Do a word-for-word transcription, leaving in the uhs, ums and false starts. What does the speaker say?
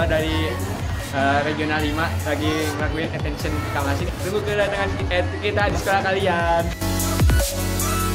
mahasiswa dari uh, Regional lima lagi ngelakuin attention IKAMASI. Tunggu kedatangan kita di sekolah kalian.